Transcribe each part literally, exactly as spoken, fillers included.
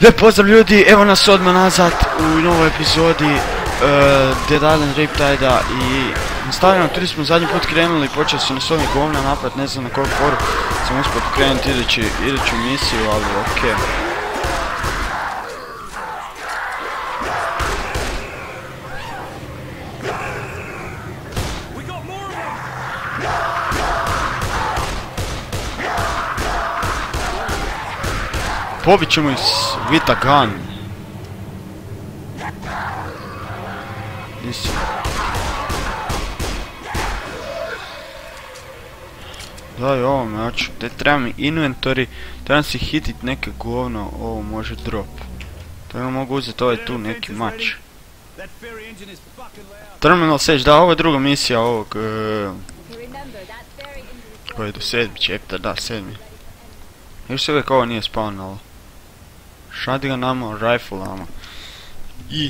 Lijep pozdrav ljudi, evo nas odmah nazad u novoj epizodi uh, Dead Island Riptide-a i nastavljamo, tu smo zadnji put krenuli i počeli su nas ovih govna napad, ne znam na koju foru sam uspio pokrenuti idući, iduću misiju, ali okej. Okay. Pobit ćemo ih with a gun. Nisi. Daj ovo maču, te treba mi inventory, trebam si hitit neke govno, ovo može drop. Treba mogu uzeti ovaj tu neki mač. Terminal Sage, da, ovo je druga misija ovog... Uh, koji je do sedmi chapter, da, sedmi. Još se uvijek ovo nije spawnalo. Shotgun ammo, rifle ammo. I...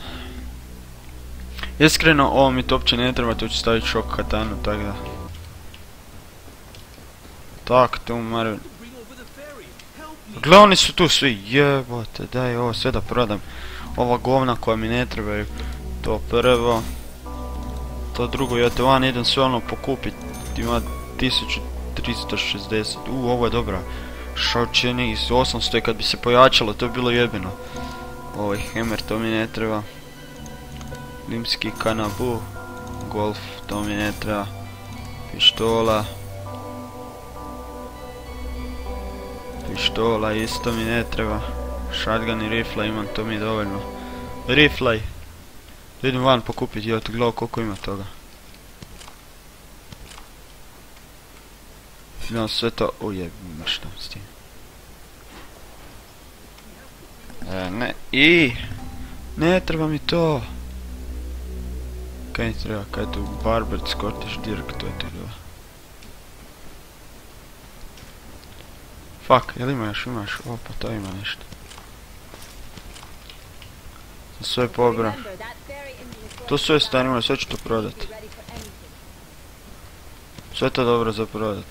Iskreno, ovo mi to uopće ne treba, tu ću staviti shock katanu, tako da... Tak, tu mare... Gle, oni su tu svi, jebote, daj ovo sve da prodam. Ova govna koja mi ne trebaju. To prvo. To drugo, ja te van idem sve ono pokupit. Ima tisuću tristo šezdeset, u, ovo je dobra. Šaučeni iz osamsto i kad bi se pojačalo, to bi bilo jebeno. Ovaj hammer, to mi ne treba. Limski kanabu. Golf, to mi ne treba. Pištola. Pištola, isto mi ne treba. Shotgun i rifla imam, to mi je dovoljno. Riflaj. Idem van pokupiti, ja ti gledao koliko ima toga. Imam sve to, ujebim mrštam s tim. E, ne, i ne treba mi to. Kaj mi treba, kaj tu, Barber, Scottish Dirk, to je to bilo. Fuck, jel ima još, imaš, opa, to ima nešto. Za sve pobra. To sve stanimo, sve ću to prodat. Sve to dobro za prodat.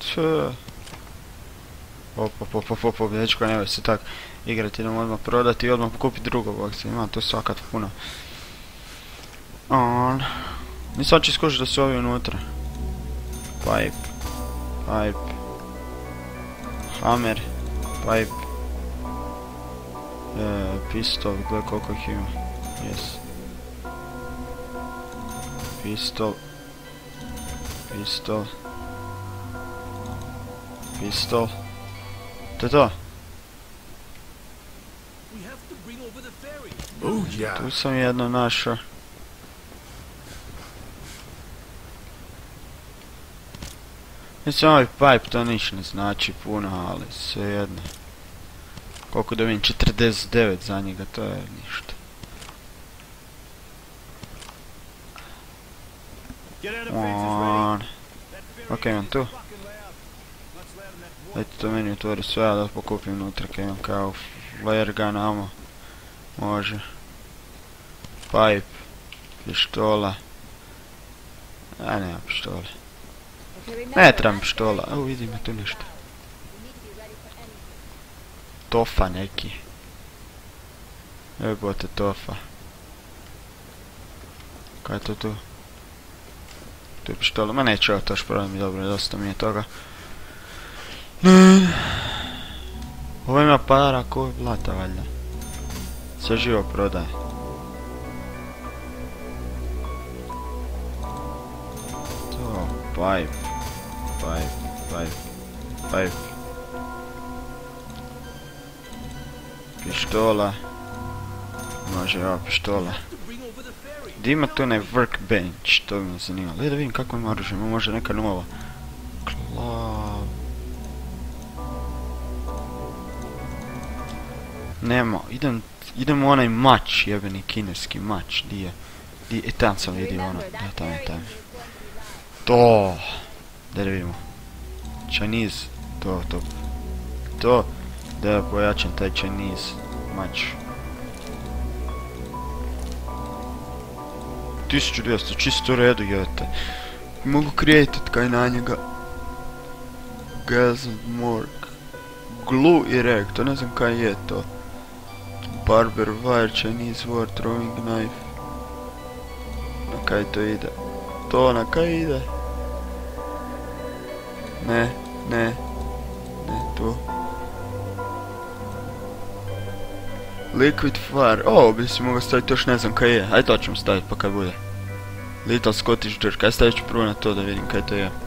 Opa, opa, opa, opa, dečko, nemoj se tak igrati, idemo odmah prodati i odmah kupiti drugo boksa, ima to svakat puno. On. Nisam će skušati da su ovi unutra. Pipe. Pipe. Hammer. Pipe. E, pistol, gledaj koliko ih ima. Yes. Pistol. Pistol. Pistol. To je to. Tu sam jedno našao. Mislim ovaj pipe to niš ne znači puno, ali sve jedno. Koliko dobijem, četrdeset devet za njega, to je ništa. On. Ok, imam tu. Dajte to meni otvori sve, da pokupim unutra, kaj imam kao flare gun ammo. Može. Pipe. Pištola. A nema pištole. Ne trebam pištola, evo vidim je tu nešto. Tofa neki. Evo bote tofa. Kaj je to tu? Tu je pištola, ma neću ovo to šprodam mi, dobro, dosta mi je toga. Ovo ima para ko blata valjda. Sve živo prodaje. To, pipe. Pipe, pipe, pipe. Pištola. Može ova pištola. Gdje ima tu onaj workbench, to mi zanima. Gledaj da vidim kako ima oružje, ima možda neka nova. Klav. Nema, idem, idem u onaj mač, jebeni kineski mač, di je. Di, i tam sam vidio ono, da tam je, tam je. To. Da vidimo. Chinese, to, to. To, da pojačam taj Chinese mač. tisuću dvjesto, čisto u redu, jete. Mogu created kaj na njega. Gas and morgue. Glue i reg, to ne znam kaj je to. barber wire, Chinese war, throwing knife. Na kaj to ide? To na kaj ide? Ne, ne, ne, to. Liquid fire, o, bi si mogao staviti, još ne znam kaj je, aj to ćemo staviti pa kaj bude. Little Scottish Jerk, aj stavit ću prvo na to da vidim kaj to je.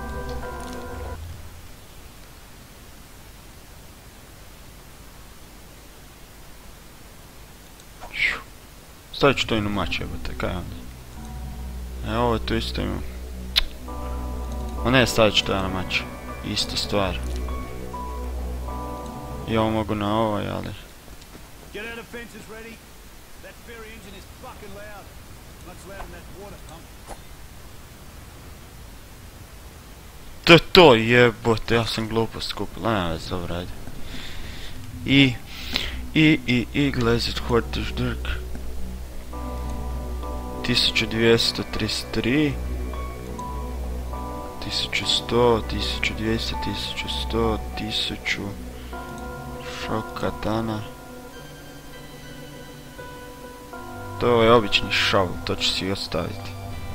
Stavit ću to i na mač, jebote, kaj onda? E, ovo tu isto imam. O ne, stavit ću to ja na mač. Ista stvar. I ovo mogu na ovaj, ali... To je to, jebote, ja sam glupost kupil, nema već, dobro, ajde. I... I, i, i, Glazed Hortish Dirk. tisuću dvjesto trideset tri. tisuću sto, tisuću dvjesto, tisuću sto, tisuću... Šok katana. To je obični šav, to ću si ostaviti.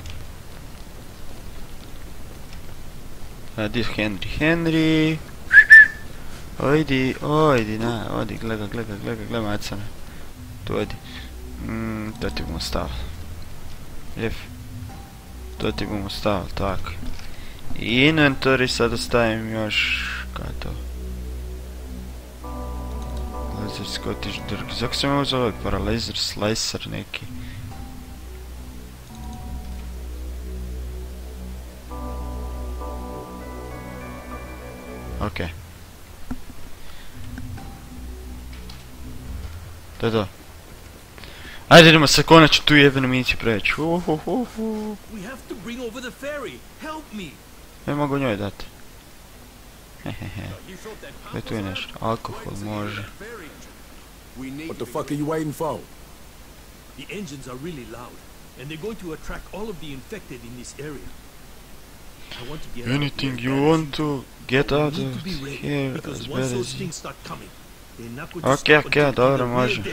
A gdje je Henry? Henry! Ojdi, ojdi, na, odi, gleda, gleda, gleda, gleda macana. Tu odi. Mm, to ti bomo stavili. Lijep. To ti bomo stavili, tako. I inventory sada stavim još... Kaj je to? Laser Scottish Dirk. Zako sam ovo zove? Paralaser Slicer neki. Okej. To je to. Ajde idemo sad konačno tu jebenu miniciju preći. Uhuhuhu. Ne mogu njoj dati. Hehehe. Gdje tu je nešto? Alkohol može. What the fuck are you waiting for? The engines are really loud, and they're going to attract all of the infected in this area. I want to get Anything out you want to get out of here as bad as you... Okej, okej, dobro, može.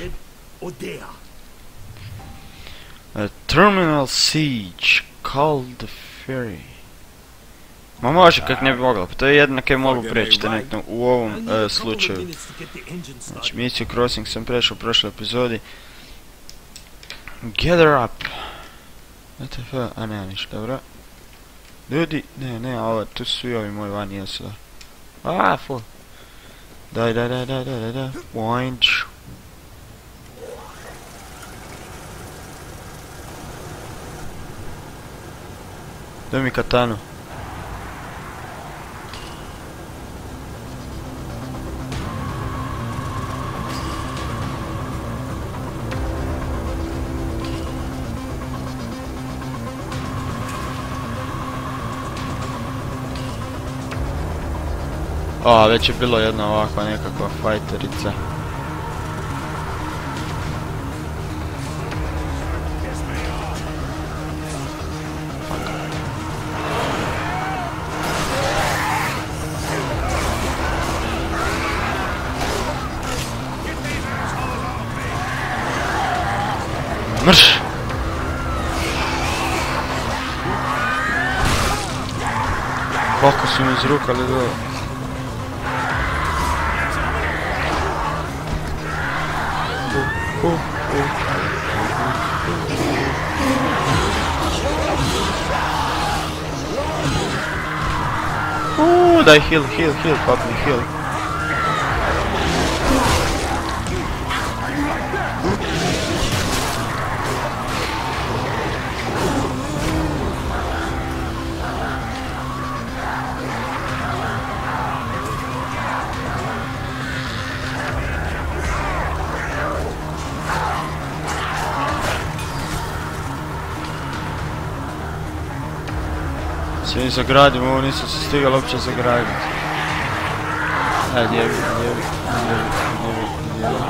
A terminal siege, called the ferry. Ma može, kak ne bi mogla, pa to je jedno kaj mogu preći trenutno u ovom uh, slučaju. Znači, misiju Crossing sam prešao u prošloj epizodi. Gather up. W T F, a nema ništa, dobro. Ljudi, ne, ne, ovo, tu su i ovi moji vani, jesu da. A, full. Daj, daj, daj, daj, daj, daj, daj, wind. Daj mi katanu. A, već je bilo jedna ovakva nekakva fajterica. Mrš! Koliko su mi izrukali do... Uh, uh. Uh, daj heal, heal, heal, pop me, heal. Sve zagradimo, ovo nisam se stigao uopće zagraditi. Ajde, jebi, jebi, jebi, jebi, jebi.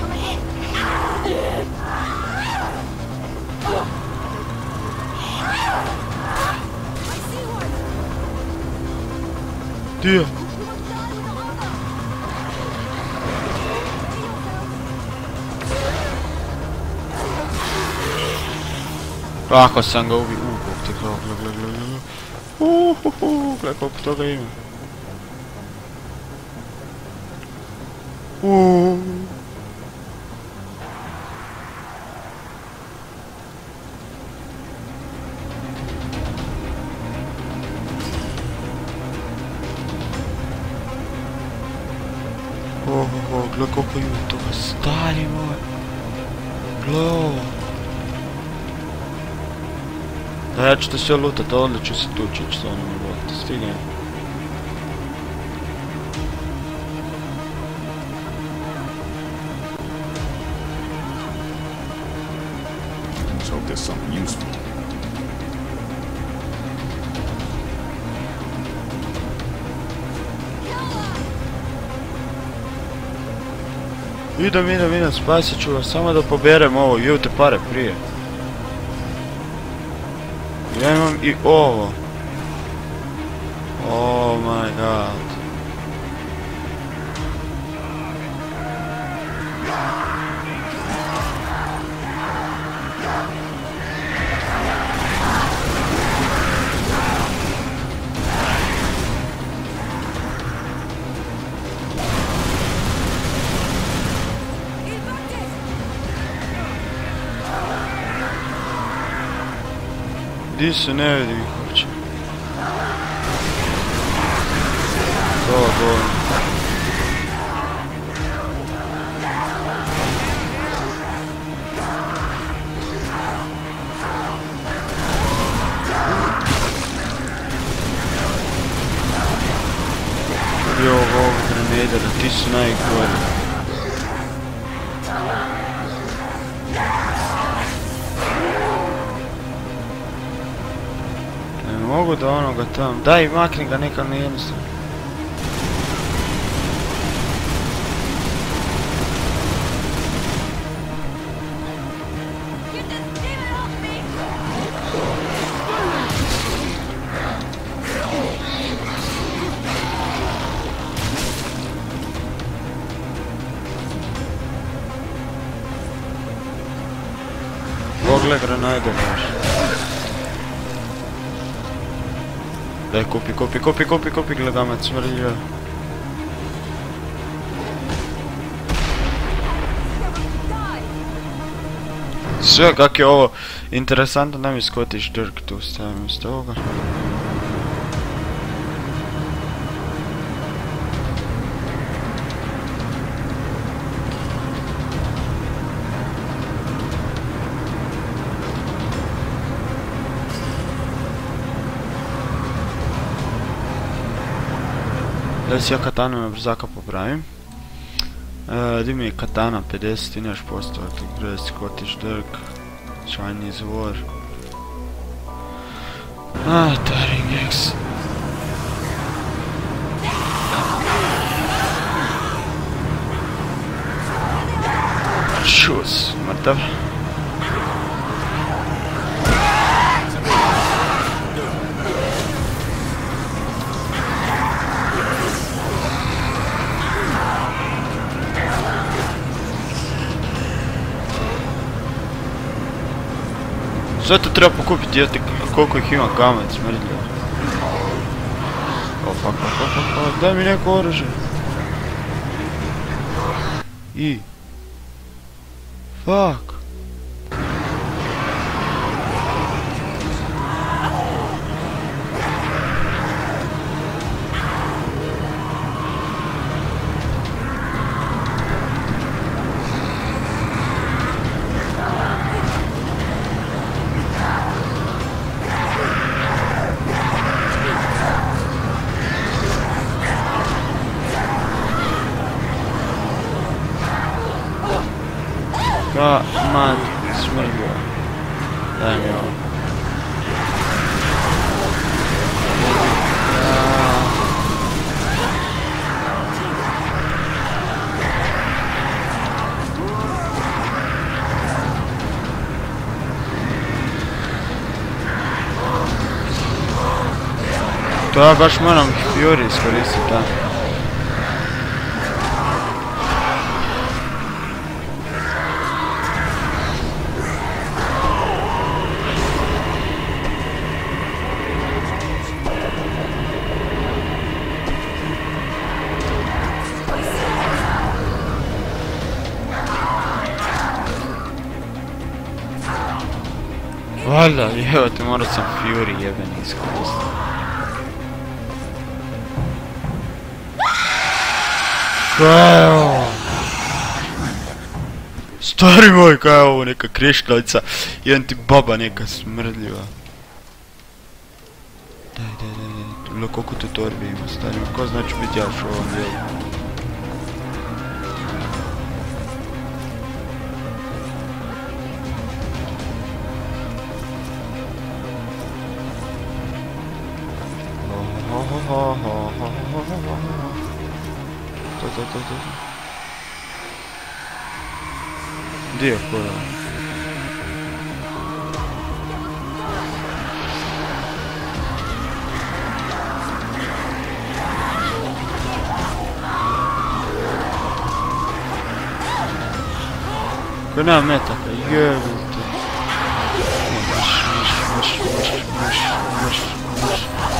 Di je? Kako sam ga ubio? Uuu, bok te, gle, gle, gle, gle, gle. Uhuhu, gle koliko toga ima. Uuu. Ohoho, gle koliko ima toga, stari moj. Gle ovo. Da, ja ću te sve lutat, ovdje ću se tući s onom uvijek, stignem. Let's hope there's something useful. Idem, idem, idem, spasit ću vas, samo da poberem ovo, ju te pare prije. Ja imam i ovo. Oh my god. Di se ne vidim ih uopće. To govorim. Jo, ovog grenadera, ti su najgori. Mogu da onoga tam, daj makni ga, neka ne jednostavno. Pogle granade baš. Daj, kupi, kupi, kupi, kupi, kupi, gledamac smrljiva. Sve, kak je ovo interesantno, da mi Scottish Dirk tu stavim iz toga. Da si ja katanu na brzaka popravim. E, di mi je katana pedeset i neš posto, gre Scottish Dirk, Chinese War. Ah, Taring X. Šus, mrtav. Sve to treba pokupiti, jeste koliko ih ima kamen smrdljiva. O, fuck, fuck, fuck, fuck, fuck, daj mi neko oružje. I. Fuck. Ka, man, smrljiva. Daj mi ovo. To ja baš moram Fury iskoristiti, da. Valjda, evo te, morao sam Fury jebeni iskoristiti. Kaj je ovo? Stari moj, kaj je ovo, neka kriškalica, jedan ti baba neka smrdljiva. Daj, daj, daj, daj, daj, koliko tu torbi ima, stari moj, ko znači biti ja u ovom dijelu? To, to, to, to. Gdje je koja? Koja nema metaka, jebite. Maš, maš, maš, maš, maš, maš.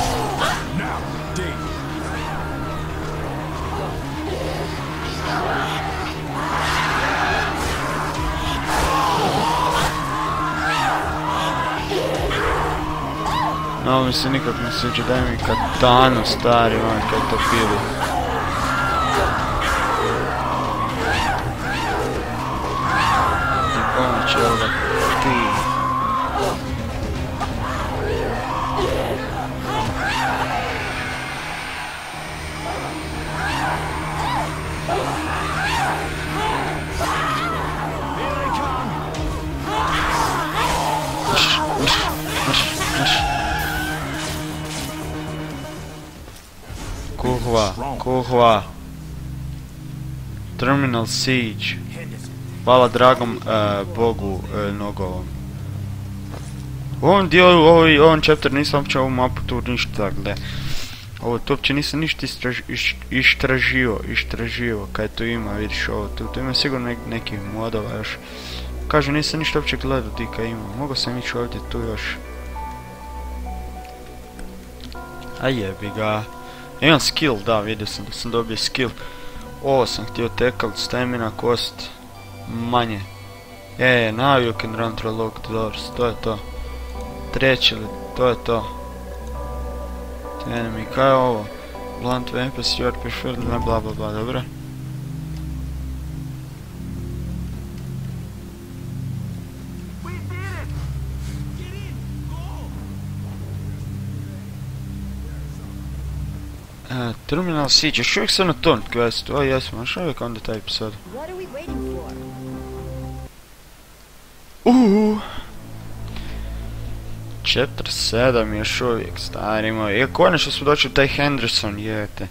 No, ovo mi se nikak ne sviđa, daj mi katanu, stari moj, kaj to pili. I pomoći ovoga ti. Kuhva, kuhva. Terminal Siege. Hvala dragom uh, bogu uh, nogovom. U ovom dijelu, u ovom chapter nisam uopće ovu mapu tu ništa gle. Ovo tu uopće nisam ništa istraž, iš, istraživo, istraživo, kaj tu ima, vidiš ovo, tu, tu ima sigurno nek, nekih modova još. Kažu, nisam ništa uopće gledao ti kaj ima, mogu sam ići ovdje tu još. A jebi ga. Imam skill, da, vidio sam da sam dobio skill. Ovo sam htio tekalt, stamina, kost, manje. E, now you can run through locked doors, to je to. Treći li, to je to. Enemy, kaj je ovo? Blunt weapons, your preferred, ne bla bla bla, dobro. Uh, Terminal Siege, još uvijek sam na tom questu, o jesmo, još uvijek onda taj epizod. Uuuu. Chapter sedam još uvijek, stari moj, i konačno smo došli u taj Henderson, jete.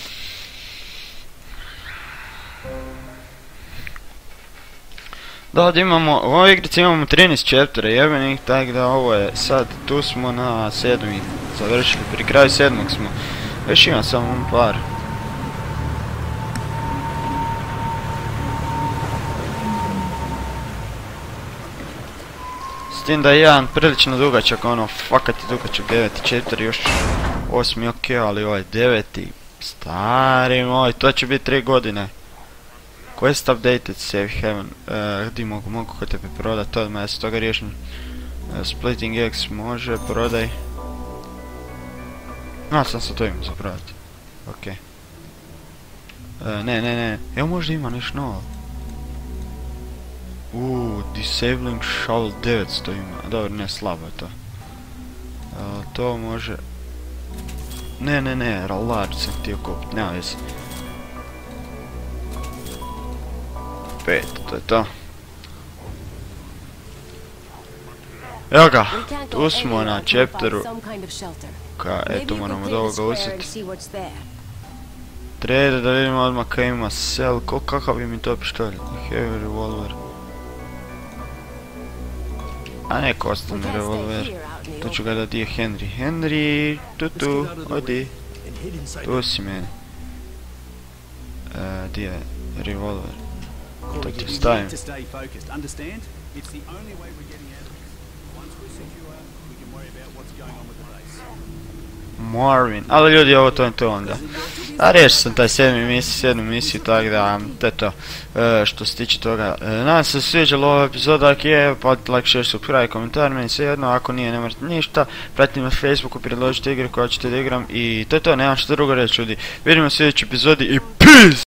Da, ovdje imamo, u ovoj igrici imamo trinaest chaptera, jebenih, tako da ovo je sad, tu smo na sedmi, završili, pri kraju sedmog smo. Još imam samo par. S tim da je jedan prilično dugačak, ono, fakat je dugačak, deveti chapter, još osmi ok, ali ovaj deveti, stari moj, to će biti tri godine. Quest updated, save haven, uh, gdje mogu, mogu kod tebe prodat, to odmah ja se toga riješim. Uh, splitting X može, prodaj. No, sam se to imam za prodati. Ok. Uh, ne, ne, ne, evo možda ima nešto novo. Uuu, disabling shovel devetsto ima, dobro, ne, slabo je to. Uh, to može... Ne, ne, ne, large sam htio kupit, nema veze. Pet, to je to. Evo ga, tu smo na chapteru. Ka, eto moramo od ovoga uzeti. Trade da vidimo odmah kaj ima sell, ko, kakav bi mi to pištolj? Heavy revolver. A neko ostane revolver. To ću ga da di je Henry. Henry, tu tu, odi. Tu si meni. Uh, di je revolver. To ti stavim. Marvin, ali ljudi ovo to je to onda. A riješio sam taj sedmi misiju, sedmu misiju, tako da, to je to. E, što se tiče toga. E, nadam se sviđalo ova epizoda, ako je, pa like, share, subscribe, komentar, meni sve jedno, ako nije, ne morate ništa. Pratite me na Facebooku, predložite igre koje ćete da igram i to je to, nemam što drugo reći ljudi. Vidimo u sljedećoj epizodi i peace!